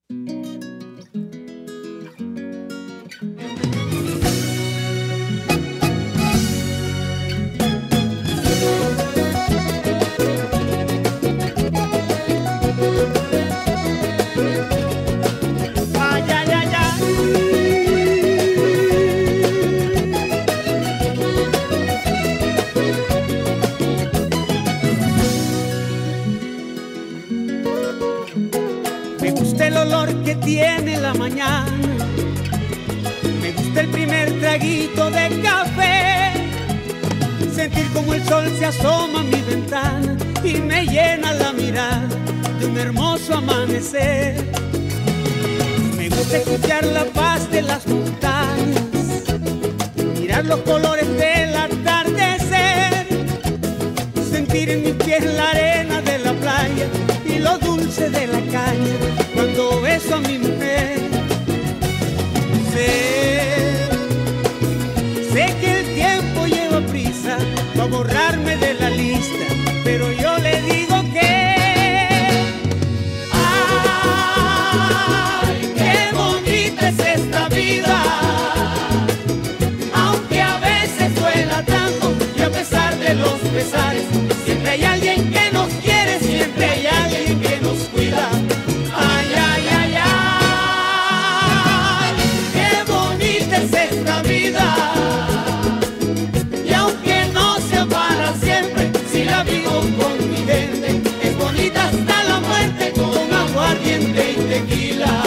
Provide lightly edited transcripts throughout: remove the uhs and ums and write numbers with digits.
Me gusta el olor que tiene la mañana, me gusta el primer traguito de café, sentir como el sol se asoma a mi ventana y me llena la mirada de un hermoso amanecer. Me gusta escuchar la paz de las montañas, mirar los colores del atardecer, sentir en mis pies la arena de la playa y lo dulce de la caña cuando beso a mi mujer. Sé que el tiempo lleva prisa para borrarme de la lista, pero yo le digo que ¡ay, qué bonita es esta vida! Aunque a veces duela tanto y a pesar de los pesares, siempre hay alguien que nos quiere, siempre hay alguien que nos cuida. Ay, ay, ay, ay, qué bonita es esta vida. Y aunque no sea para siempre, si la vivo con mi gente, es bonita hasta la muerte con aguardiente y tequila.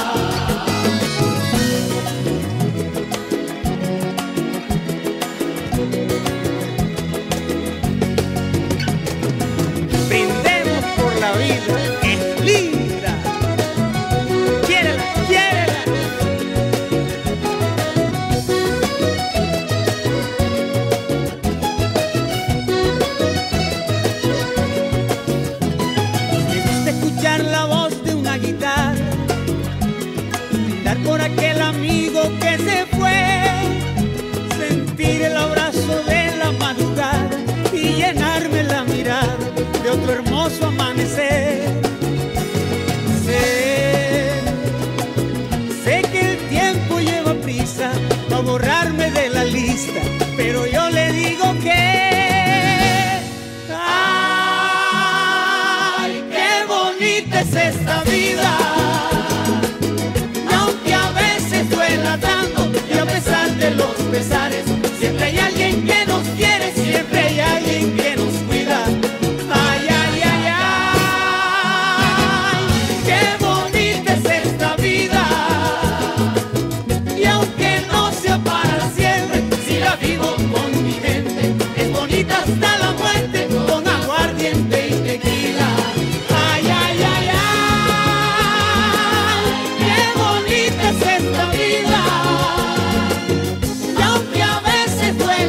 Brindemos por la vida, es linda. Quiérela, quiérela. Me gusta escuchar la voz de una guitarra, brindar por aquel amigo que se fue, sentir el abrazo de la madrugada y llenarme la mirada de otro hermoso amanecer. Sé que el tiempo lleva prisa para borrarme de la lista, pero yo le digo que ¡ay, qué bonita es esta vida! Y aunque a veces duela tanto y a pesar de los pesares, siempre hay alguien que nos quiere, siempre hay alguien que nos cuida. Ay, ay, ay, ay, qué bonita es esta vida. Y aunque no sea para siempre, si la vivo con mi gente, es bonita hasta la muerte con aguardiente y tequila. Ay, ay, ay, ay, qué bonita es esta vida. Y aunque a veces duele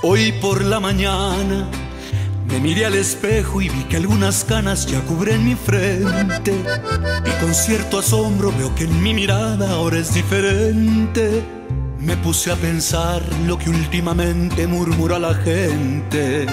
Hoy por la mañana me miré al espejo y vi que algunas canas ya cubren mi frente. Y con cierto asombro veo que en mi mirada ahora es diferente. Me puse a pensar lo que últimamente murmura la gente.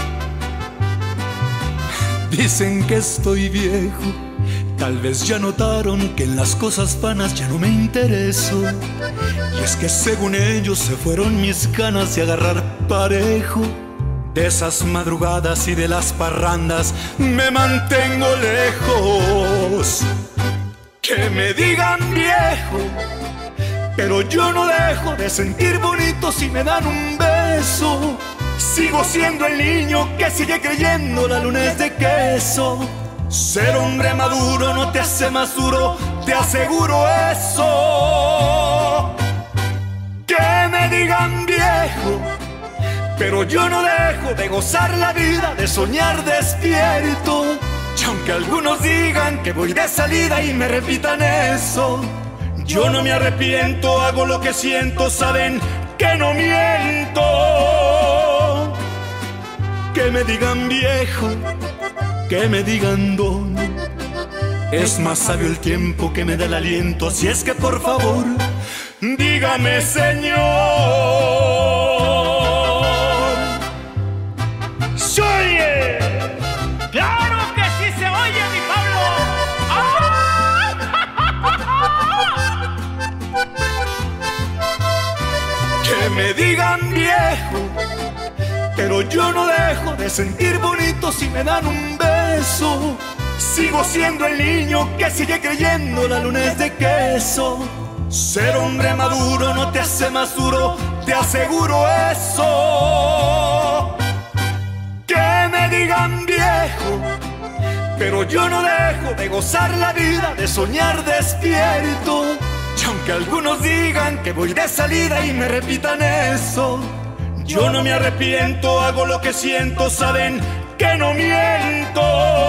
Dicen que estoy viejo, tal vez ya notaron que en las cosas vanas ya no me intereso. Y es que según ellos se fueron mis ganas de agarrar parejo. De esas madrugadas y de las parrandas me mantengo lejos. Que me digan viejo, pero yo no dejo de sentir bonito si me dan un beso. Sigo siendo el niño que sigue creyendo la luna es de queso. Ser hombre maduro no te hace más duro, te aseguro eso. Que me digan viejo, pero yo no dejo de gozar la vida, de soñar despierto. Y aunque algunos digan que voy de salida y me repitan eso, yo no me arrepiento, hago lo que siento, saben que no miento. Que me digan viejo, que me digan don, es más sabio el tiempo que me da el aliento. Así es que por favor, dígame señor. ¡Se oye! ¡Claro que sí se oye, mi Pablo! ¡Ah! Que me digan viejo, pero yo no dejo de sentir bonito si me dan un beso. Sigo siendo el niño que sigue creyendo la luna es de queso. Ser hombre maduro no te hace más duro, te aseguro eso. Que me digan viejo, pero yo no dejo de gozar la vida, de soñar despierto. Y aunque algunos digan que voy de salida y me repitan eso, yo no me arrepiento, hago lo que siento, saben que no miento.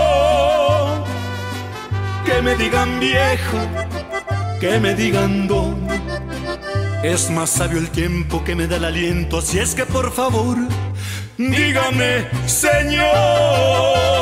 Que me digan viejo, que me digan don, es más sabio el tiempo que me da el aliento. Así es que por favor, dígame señor.